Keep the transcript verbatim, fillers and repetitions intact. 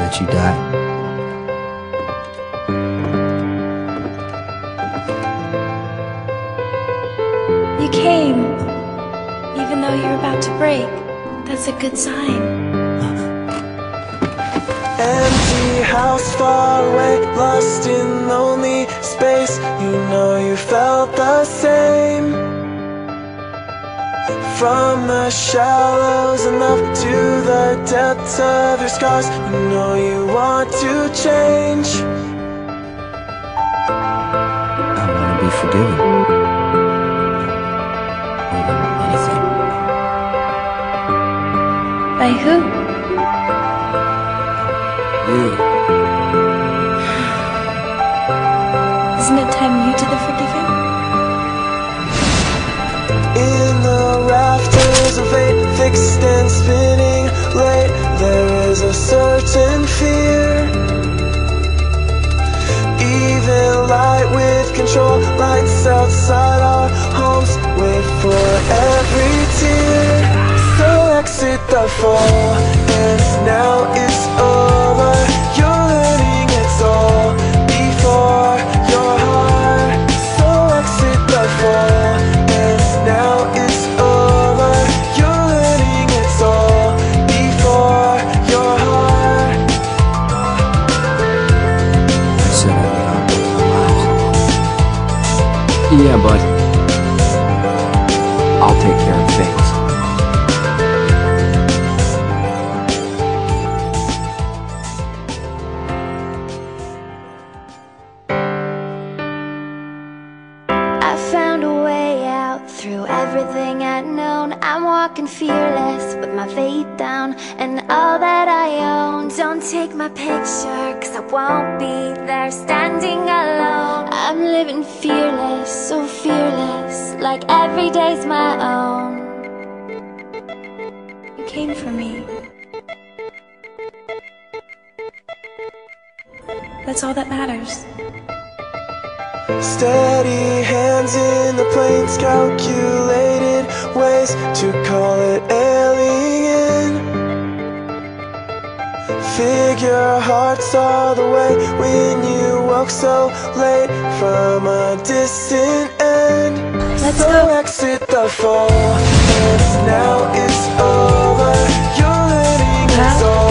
let you die? You came, even though you're about to break. That's a good sign. Empty house far away, lost in lonely space. You know you felt the same. From the shallows of love to the depths of your scars, you know you want to change. I want to be forgiven. More than anything. By who? You. Isn't it time you did the forgiving? In the rafters of fate, fixed and spinning late, there is a certain fear. Evil light with control lights outside our homes, wait for every tear. So exit the fall, and now it's over. You're learning it's all before your heart. So exit the fall, and now it's over. You're learning it's all before your heart. I said I'd be on our lives. Yeah, but I'll take care of things. I found a way out through everything I'd known. I'm walking fearless with my faith down and all that I own. Don't take my picture, cause I won't be there standing alone. I'm living fearless, so fearless, like every day's my own. You came for me. That's all that matters. Steady hands in the planes, calculated ways to call it alien. Figure hearts all the way when you woke so late from a distant end. Let's so go. Exit the fall, and now it's over. You're learning it's all